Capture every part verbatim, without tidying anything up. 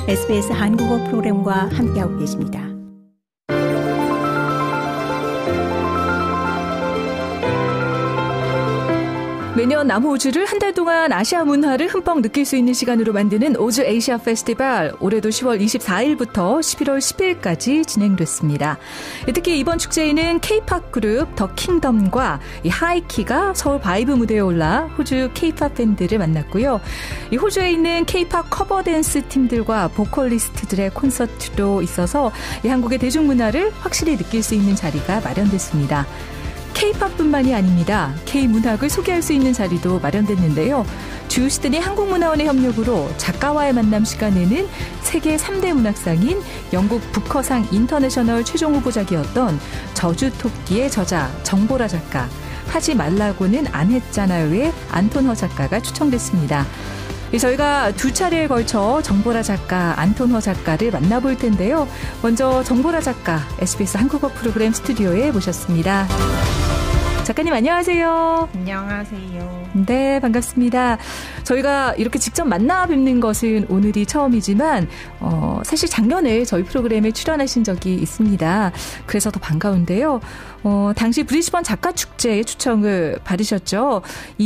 에스비에스 한국어 프로그램과 함께하고 계십니다. 매년 남호주를 한 달 동안 아시아 문화를 흠뻑 느낄 수 있는 시간으로 만드는 오즈 에이시아 페스티벌, 올해도 시월 이십사일부터 십일월 십일까지 진행됐습니다. 특히 이번 축제에는 K-팝 그룹 더 킹덤과 이 하이키가 서울 바이브 무대에 올라 호주 K-팝 팬들을 만났고요. 이 호주에 있는 K-팝 커버 댄스 팀들과 보컬리스트들의 콘서트도 있어서 이 한국의 대중문화를 확실히 느낄 수 있는 자리가 마련됐습니다. K-팝뿐만이 아닙니다. K-문학을 소개할 수 있는 자리도 마련됐는데요. 주 시드니 한국문화원의 협력으로 작가와의 만남 시간에는 세계 삼 대 문학상인 영국 부커상 인터내셔널 최종 후보작이었던 저주토끼의 저자 정보라 작가, 하지 말라고는 안 했잖아요의 안톤허 작가가 추천됐습니다. 저희가 두 차례에 걸쳐 정보라 작가, 안톤허 작가를 만나볼 텐데요. 먼저 정보라 작가, 에스비에스 한국어 프로그램 스튜디오에 모셨습니다. 작가님 안녕하세요. 안녕하세요. 네, 반갑습니다. 저희가 이렇게 직접 만나 뵙는 것은 오늘이 처음이지만 어, 사실 작년에 저희 프로그램에 출연하신 적이 있습니다. 그래서 더 반가운데요. 어, 당시 브리즈번 작가축제에 초청을 받으셨죠.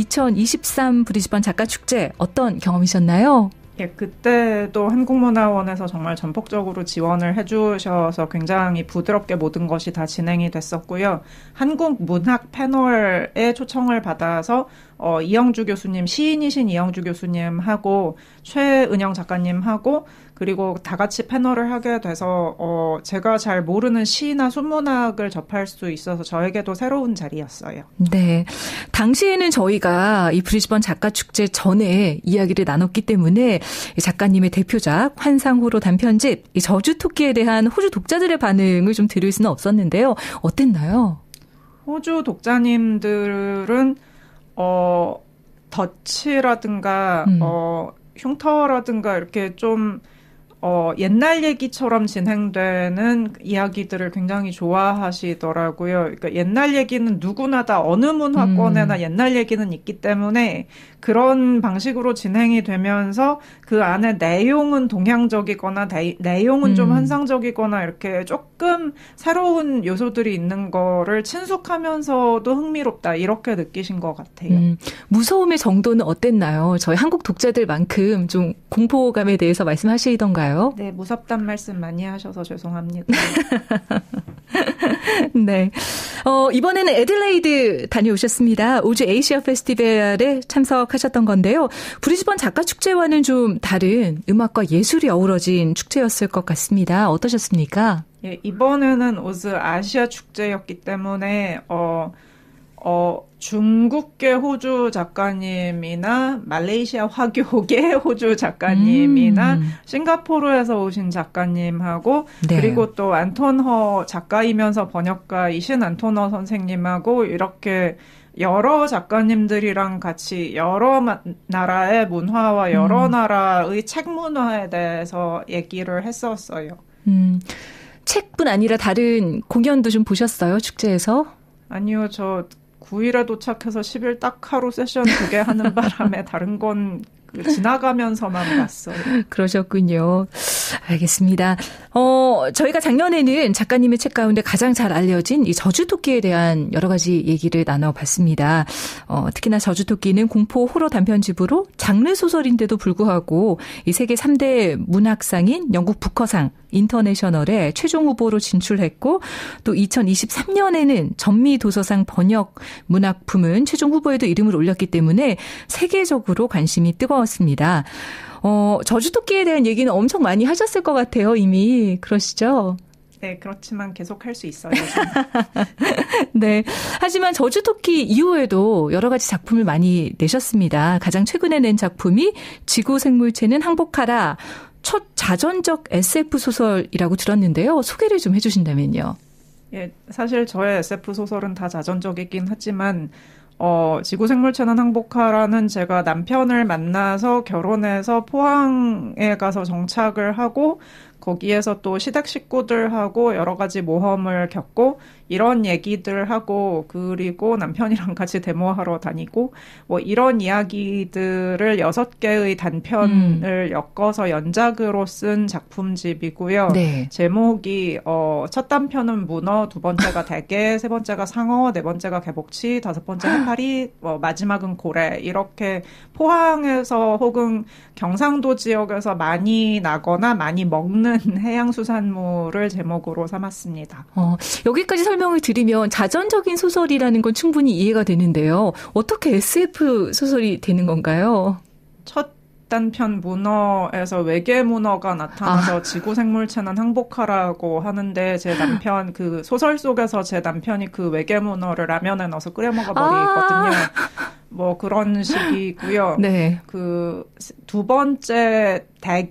이천이십삼 브리즈번 작가축제 어떤 경험이셨나요? 예, 그때도 한국문화원에서 정말 전폭적으로 지원을 해주셔서 굉장히 부드럽게 모든 것이 다 진행이 됐었고요. 한국 문학 패널에 초청을 받아서 어, 이영주 교수님, 시인이신 이영주 교수님하고 최은영 작가님하고 그리고 다 같이 패널을 하게 돼서 어, 제가 잘 모르는 시나 순문학을 접할 수 있어서 저에게도 새로운 자리였어요. 네, 당시에는 저희가 이 브리즈번 작가축제 전에 이야기를 나눴기 때문에 작가님의 대표작 환상호로 단편집 이 저주토끼에 대한 호주 독자들의 반응을 좀 들을 수는 없었는데요. 어땠나요? 호주 독자님들은 어, 덫이라든가 음. 어, 흉터라든가 이렇게 좀 어, 옛날 얘기처럼 진행되는 이야기들을 굉장히 좋아하시더라고요. 그러니까 옛날 얘기는 누구나 다 어느 문화권에나 음. 옛날 얘기는 있기 때문에 그런 방식으로 진행이 되면서 그 안에 내용은 동양적이거나 내, 내용은 음. 좀 환상적이거나 이렇게 조금 새로운 요소들이 있는 거를 친숙하면서도 흥미롭다 이렇게 느끼신 것 같아요. 음. 무서움의 정도는 어땠나요? 저희 한국 독자들만큼 좀 공포감에 대해서 말씀하시던가요? 네, 무섭단 말씀 많이 하셔서 죄송합니다. 네. 어, 이번에는 애들레이드 다녀오셨습니다. 오즈 에이시아 페스티벌에 참석하셨던 건데요. 브리즈번 작가축제와는 좀 다른 음악과 예술이 어우러진 축제였을 것 같습니다. 어떠셨습니까? 예, 이번에는 오즈 아시아 축제였기 때문에, 어, 어, 중국계 호주 작가님이나 말레이시아 화교계 호주 작가님이나 음. 싱가포르에서 오신 작가님하고 네. 그리고 또 안톤허 작가이면서 번역가이신 안톤허 선생님하고 이렇게 여러 작가님들이랑 같이 여러 나라의 문화와 여러 음. 나라의 책 문화에 대해서 얘기를 했었어요. 음, 책뿐 아니라 다른 공연도 좀 보셨어요, 축제에서? 아니요, 저 구 일에 도착해서 십 일 딱 하루 세션 두 개 하는 바람에 다른 건 지나가면서만 봤어요. 그러셨군요. 알겠습니다. 어, 저희가 작년에는 작가님의 책 가운데 가장 잘 알려진 이 저주토끼에 대한 여러 가지 얘기를 나눠봤습니다. 어, 특히나 저주토끼는 공포 호러 단편집으로 장르 소설인데도 불구하고 이 세계 삼 대 문학상인 영국 부커상 인터내셔널에 최종 후보로 진출했고 또 이천이십삼 년에는 전미도서상 번역 문학품은 최종 후보에도 이름을 올렸기 때문에 세계적으로 관심이 뜨거웠습니다. 어, 저주토끼에 대한 얘기는 엄청 많이 하셨을 것 같아요. 이미 그러시죠? 네, 그렇지만 계속 할 수 있어요. 네. 하지만 저주토끼 이후에도 여러 가지 작품을 많이 내셨습니다. 가장 최근에 낸 작품이 지구 생물체는 항복하라. 첫 자전적 에스에프 소설이라고 들었는데요. 소개를 좀 해주신다면요. 예, 사실 저의 에스에프 소설은 다 자전적이긴 하지만 어, 지구생물체는 항복하라는 제가 남편을 만나서 결혼해서 포항에 가서 정착을 하고 거기에서 또 시댁 식구들하고 여러 가지 모험을 겪고 이런 얘기들 하고 그리고 남편이랑 같이 데모하러 다니고 뭐 이런 이야기들을 여섯 개의 단편을 음. 엮어서 연작으로 쓴 작품집이고요. 네. 제목이 어, 첫 단편은 문어, 두 번째가 대게, 세 번째가 상어, 네 번째가 개복치, 다섯 번째 해파리, 어, 마지막은 고래 이렇게 포항에서 혹은 경상도 지역에서 많이 나거나 많이 먹는 해양수산물을 제목으로 삼았습니다. 어, 여기까지 설명을 드리면 자전적인 소설이라는 건 충분히 이해가 되는데요. 어떻게 에스에프 소설이 되는 건가요? 첫 단편 문어에서 외계 문어가 나타나서 아. 지구 생물체는 항복하라고 하는데 제 남편 그 소설 속에서 제 남편이 그 외계 문어를 라면에 넣어서 끓여 먹어버리거든요. 아. 뭐 그런 식이고요. 네. 그 두 번째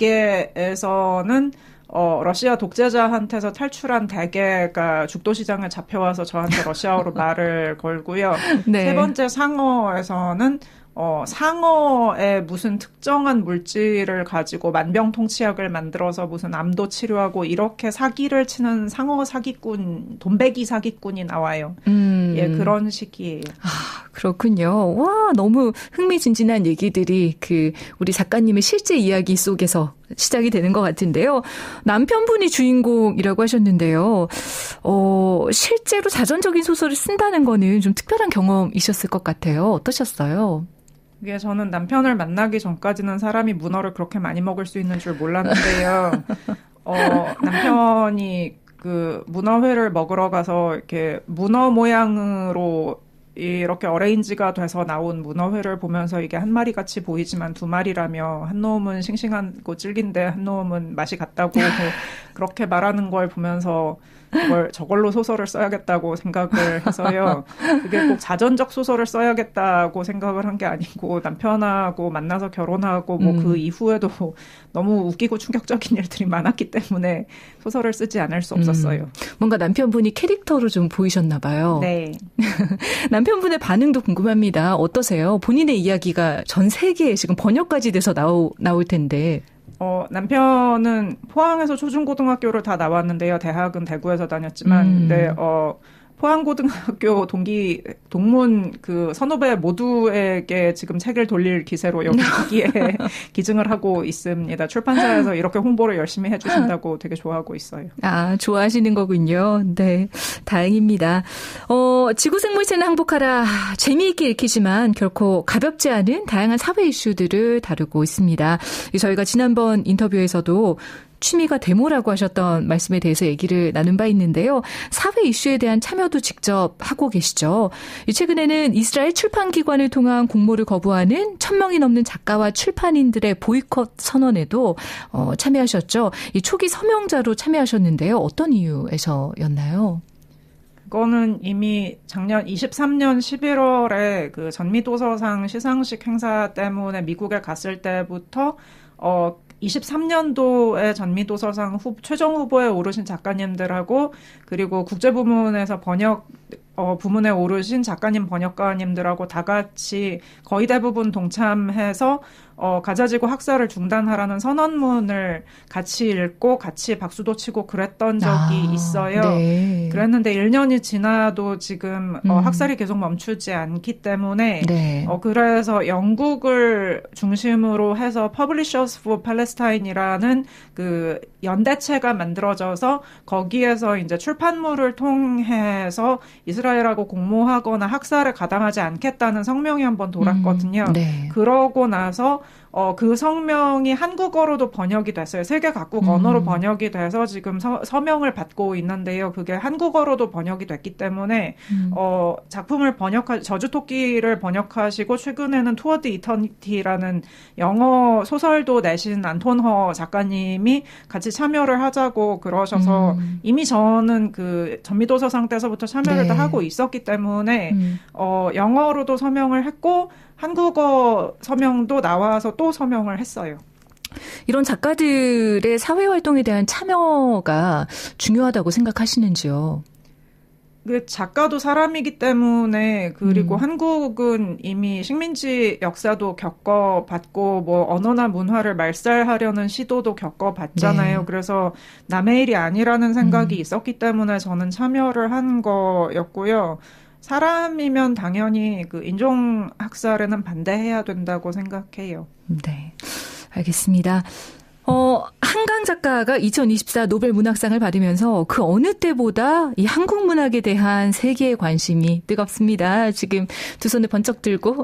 대게에서는 어, 러시아 독재자한테서 탈출한 대게가 죽도시장에 잡혀와서 저한테 러시아어로 말을 걸고요. 네. 세 번째 상어에서는 어, 상어의 무슨 특정한 물질을 가지고 만병통치약을 만들어서 무슨 암도 치료하고 이렇게 사기를 치는 상어 사기꾼, 돈베기 사기꾼이 나와요. 음. 예, 그런 식이에요. 아, 그렇군요. 와, 너무 흥미진진한 얘기들이 그 우리 작가님의 실제 이야기 속에서 시작이 되는 것 같은데요. 남편분이 주인공이라고 하셨는데요. 어, 실제로 자전적인 소설을 쓴다는 거는 좀 특별한 경험이셨을 것 같아요. 어떠셨어요? 이게 저는 남편을 만나기 전까지는 사람이 문어를 그렇게 많이 먹을 수 있는 줄 몰랐는데요. 어, 남편이 그 문어회를 먹으러 가서 이렇게 문어 모양으로 이렇게 어레인지가 돼서 나온 문어회를 보면서 이게 한 마리 같이 보이지만 두 마리라며 한 놈은 싱싱하고 질긴데 한 놈은 맛이 같다고 그렇게 말하는 걸 보면서 그걸 저걸로 소설을 써야겠다고 생각을 해서요. 그게 꼭 자전적 소설을 써야겠다고 생각을 한 게 아니고 남편하고 만나서 결혼하고 뭐 그 음. 이후에도 너무 웃기고 충격적인 일들이 많았기 때문에 소설을 쓰지 않을 수 없었어요. 음. 뭔가 남편분이 캐릭터로 좀 보이셨나 봐요. 네. 남편분의 반응도 궁금합니다. 어떠세요? 본인의 이야기가 전 세계에 지금 번역까지 돼서 나오, 나올 텐데. 어, 남편은 포항에서 초중고등학교를 다 나왔는데요. 대학은 대구에서 다녔지만, 음. 네, 어, 포항고등학교 동기, 동문 그 선후배 모두에게 지금 책을 돌릴 기세로 여기에 기증을 하고 있습니다. 출판사에서 이렇게 홍보를 열심히 해주신다고 되게 좋아하고 있어요. 아, 좋아하시는 거군요. 네. 다행입니다. 어, 지구생물체는 항복하라. 재미있게 읽히지만 결코 가볍지 않은 다양한 사회 이슈들을 다루고 있습니다. 저희가 지난번 인터뷰에서도 취미가 데모라고 하셨던 말씀에 대해서 얘기를 나눈 바 있는데요. 사회 이슈에 대한 참여도 직접 하고 계시죠. 최근에는 이스라엘 출판기관을 통한 공모를 거부하는 천 명이 넘는 작가와 출판인들의 보이콧 선언에도 어, 참여하셨죠. 이 초기 서명자로 참여하셨는데요. 어떤 이유에서였나요? 그거는 이미 작년 이십삼 년 십일월에 그 전미도서상 시상식 행사 때문에 미국에 갔을 때부터 어 이십삼 년도에 전미도서상 후, 최종 후보에 오르신 작가님들하고 그리고 국제부문에서 번역 어, 부문에 오르신 작가님 번역가님들하고 다 같이 거의 대부분 동참해서 어, 가자지구 학살을 중단하라는 선언문을 같이 읽고 같이 박수도 치고 그랬던 적이 아, 있어요. 네. 그랬는데 일 년이 지나도 지금 음. 어, 학살이 계속 멈추지 않기 때문에 네. 어, 그래서 영국을 중심으로 해서 Publishers for Palestine이라는 그 연대체가 만들어져서 거기에서 이제 출판물을 통해서 이스라엘하고 공모하거나 학살을 가담하지 않겠다는 성명이 한번 돌았거든요. 음, 네. 그러고 나서 어, 그 성명이 한국어로도 번역이 됐어요. 세계 각국 음. 언어로 번역이 돼서 지금 서, 서명을 받고 있는데요. 그게 한국어로도 번역이 됐기 때문에 음. 어, 작품을 번역하 저주토끼를 번역하시고 최근에는 투어드 이터니티라는 영어 소설도 내신 안톤 허 작가님이 같이 참여를 하자고 그러셔서 음. 이미 저는 그 전미도서상 때서부터 참여를 네. 다 하고 있었기 때문에 음. 어, 영어로도 서명을 했고 한국어 서명도 나와서 또 서명을 했어요. 이런 작가들의 사회활동에 대한 참여가 중요하다고 생각하시는지요? 그 작가도 사람이기 때문에 그리고 음. 한국은 이미 식민지 역사도 겪어봤고 뭐 언어나 문화를 말살하려는 시도도 겪어봤잖아요. 네. 그래서 남의 일이 아니라는 생각이 음. 있었기 때문에 저는 참여를 한 거였고요. 사람이면 당연히 그 인종학살에는 반대해야 된다고 생각해요. 네, 알겠습니다. 어, 한강 작가가 이천이십사 노벨 문학상을 받으면서 그 어느 때보다 이 한국 문학에 대한 세계의 관심이 뜨겁습니다. 지금 두 손을 번쩍 들고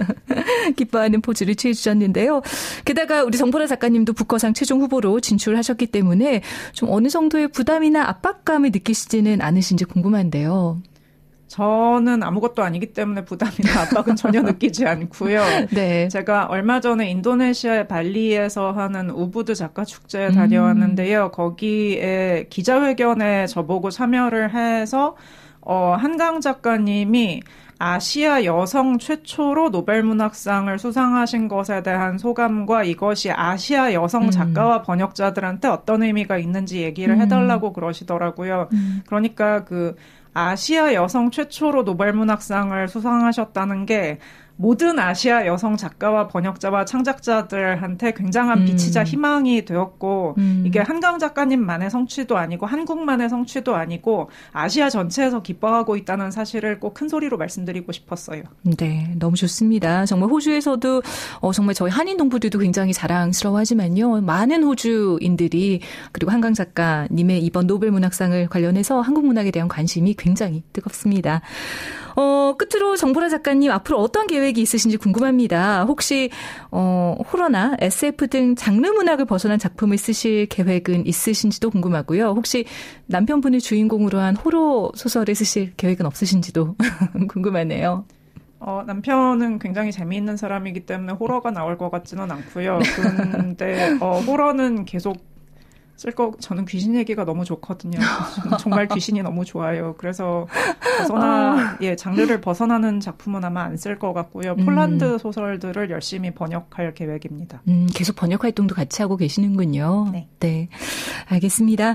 기뻐하는 포즈를 취해 주셨는데요. 게다가 우리 정보라 작가님도 북커상 최종 후보로 진출하셨기 때문에 좀 어느 정도의 부담이나 압박감을 느끼시지는 않으신지 궁금한데요. 저는 아무것도 아니기 때문에 부담이나 압박은 전혀 느끼지 않고요. 네. 제가 얼마 전에 인도네시아의 발리에서 하는 우부드 작가 축제에 다녀왔는데요. 음. 거기에 기자회견에 저보고 참여를 해서 어, 한강 작가님이 아시아 여성 최초로 노벨문학상을 수상하신 것에 대한 소감과 이것이 아시아 여성 작가와 음. 번역자들한테 어떤 의미가 있는지 얘기를 음. 해달라고 그러시더라고요. 음. 그러니까 그 아시아 여성 최초로 노벨문학상을 수상하셨다는 게 모든 아시아 여성 작가와 번역자와 창작자들한테 굉장한 빛이자 음. 희망이 되었고 음. 이게 한강 작가님만의 성취도 아니고 한국만의 성취도 아니고 아시아 전체에서 기뻐하고 있다는 사실을 꼭 큰 소리로 말씀드리고 싶었어요. 네, 너무 좋습니다. 정말 호주에서도 어, 정말 저희 한인 동포들도 굉장히 자랑스러워하지만요. 많은 호주인들이 그리고 한강 작가님의 이번 노벨문학상을 관련해서 한국 문학에 대한 관심이 굉장히 뜨겁습니다. 어, 끝으로 정보라 작가님 앞으로 어떤 계획이 있으신지 궁금합니다. 혹시 어, 호러나 에스에프 등 장르 문학을 벗어난 작품을 쓰실 계획은 있으신지도 궁금하고요. 혹시 남편분을 주인공으로 한 호러 소설을 쓰실 계획은 없으신지도 궁금하네요. 어, 남편은 굉장히 재미있는 사람이기 때문에 호러가 나올 것 같지는 않고요. 그런데 어, 호러는 계속 쓸 거, 저는 귀신 얘기가 너무 좋거든요. 정말 귀신이 너무 좋아요. 그래서 벗어나, 예, 장르를 벗어나는 작품은 아마 안 쓸 것 같고요. 폴란드 음. 소설들을 열심히 번역할 계획입니다. 음, 계속 번역 활동도 같이 하고 계시는군요. 네. 네. 알겠습니다.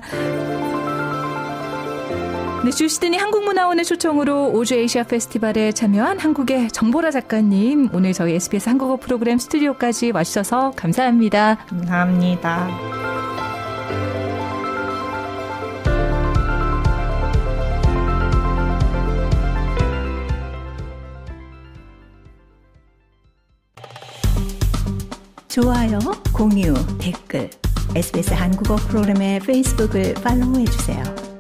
네, 주 시드니 한국문화원의 초청으로 오주 에이시아 페스티벌에 참여한 한국의 정보라 작가님, 오늘 저희 에스비에스 한국어 프로그램 스튜디오까지 와주셔서 감사합니다. 감사합니다. 좋아요, 공유, 댓글, 에스비에스 한국어 프로그램의 페이스북을 팔로우해주세요.